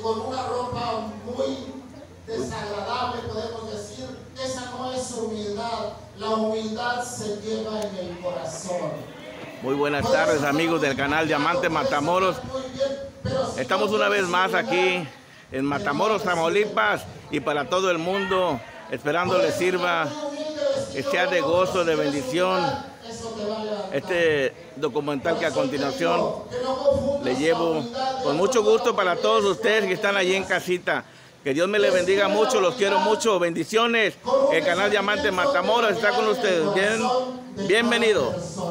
con una ropa muy desagradable, podemos decir, esa no es humildad. La humildad se lleva en el corazón. Muy buenas tardes, amigos del canal Diamante Matamoros. Estamos una vez más aquí en Matamoros, Tamaulipas, y para todo el mundo, esperando les sirva, que sea de gozo, de bendición. Este documental que a continuación le llevo con mucho gusto para todos ustedes que están allí en casita. Que Dios me les bendiga mucho, los quiero mucho, bendiciones. El canal Diamante Matamoros está con ustedes. Bienvenido.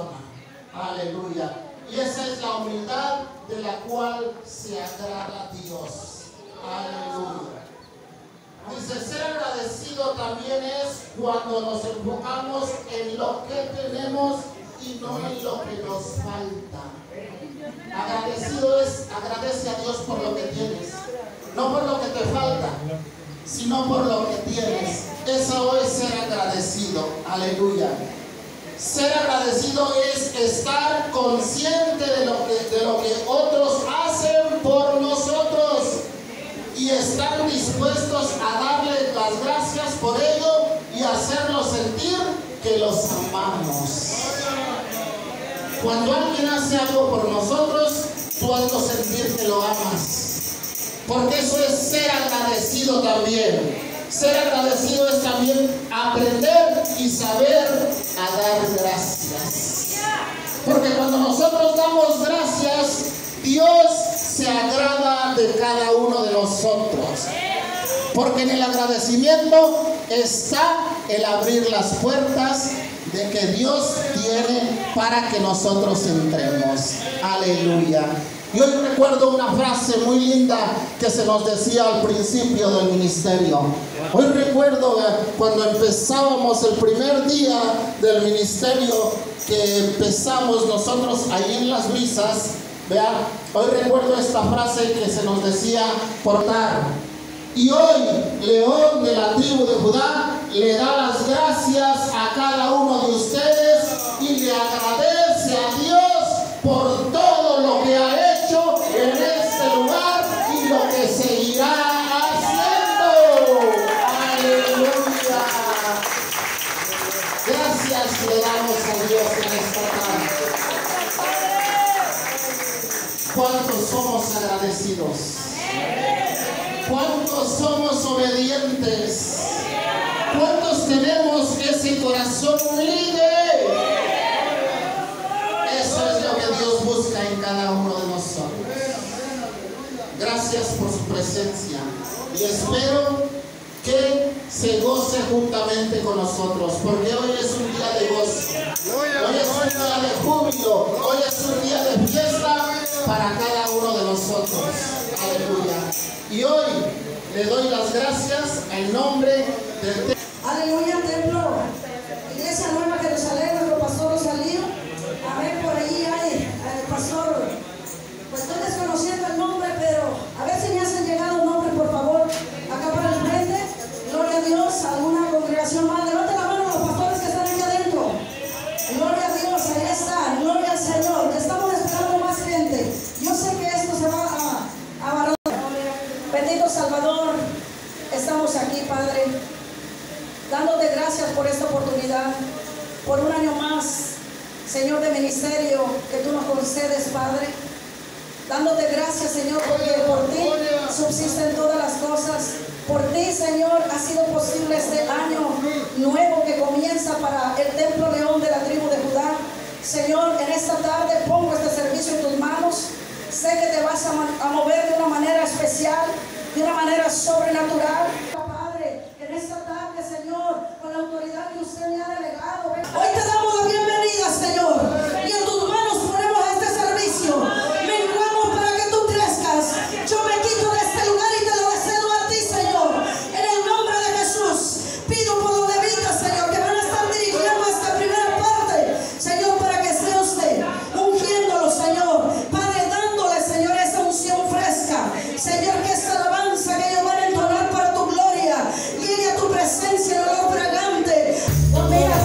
Aleluya. Y esa es la humildad de la cual se agrada a Dios. Aleluya. Dice, ser agradecido también es cuando nos enfocamos en lo que tenemos y no en lo que nos falta. Agradecido es, agradece a Dios por lo que tienes, no por lo que te falta, sino por lo que tienes. Eso es ser agradecido. Aleluya. Ser agradecido es estar consciente de lo que otros hacen por nosotros y estar dispuestos a darles las gracias por ello y hacerlos sentir que los amamos. Cuando alguien hace algo por nosotros, tú hazlo sentir que lo amas, porque eso es ser agradecido también. Ser agradecido es también aprender y saber a dar gracias. Porque cuando nosotros damos gracias, Dios se agrada de cada uno de nosotros. Porque en el agradecimiento está el abrir las puertas de que Dios tiene para que nosotros entremos. Aleluya. Y hoy recuerdo una frase muy linda que se nos decía al principio del ministerio. Hoy recuerdo cuando empezábamos el primer día del ministerio, que empezamos nosotros ahí en Las Brisas. Vean, hoy recuerdo esta frase que se nos decía portar. Y hoy, León de la tribu de Judá le da las gracias a cada uno de ustedes y le agradece a Dios por todo lo que ha hecho en este lugar y lo que seguirá haciendo. Aleluya. Gracias le damos a Dios en esta tarde. ¿Cuántos somos agradecidos? ¿Cuántos somos obedientes? ¿Cuántos tenemos ese corazón humilde? Eso es lo que Dios busca en cada uno de nosotros. Gracias por su presencia y espero que se goce juntamente con nosotros, porque hoy es un día de gozo, hoy es un día de júbilo, hoy es un día de fiesta para cada uno de nosotros. Aleluya. Y hoy le doy las gracias en nombre del Aleluya, templo, Iglesia Nueva Jerusalén, nuestro pastor Rosalío. Amén, por allí hay el pastor, pues estoy desconociendo el nombre, pero a ver si me hacen llegar un nombre, por favor, acá para el frente. Gloria a Dios, alguna congregación más. Levanten la mano a los pastores que están aquí adentro. Gloria a Dios, ahí está, gloria al Señor. Estamos esperando más gente. Yo sé que esto se va a barrer. Bendito Salvador, estamos aquí, Padre, dándote gracias por esta oportunidad, por un año más, Señor, de ministerio que tú nos concedes, Padre. Dándote gracias, Señor, porque por ti subsisten todas las cosas. Por ti, Señor, ha sido posible este año nuevo que comienza para el Templo León de la tribu de Judá. Señor, en esta tarde pongo este servicio en tus manos. Sé que te vas a mover de una manera especial, de una manera sobrenatural. Padre, en esta tarde, Señor, con la autoridad que usted me ha delegado, hoy te damos la bienvenida, Señor, y en tus manos ponemos este servicio. Menguamos para que tú crezcas. Yo me quito de este lugar y te lo cedo a ti, Señor. En el nombre de Jesús, pido por los levitas, Señor, que van a estar dirigiendo esta primera parte, Señor, para que sea usted ungiéndolo, Señor. Padre, dándole, Señor, esa unción fresca. Señor, que esta alabanza que ellos van a entonar para tu gloria llegue a tu presencia en olor fragante. Mira,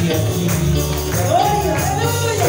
Gloria, aleluya.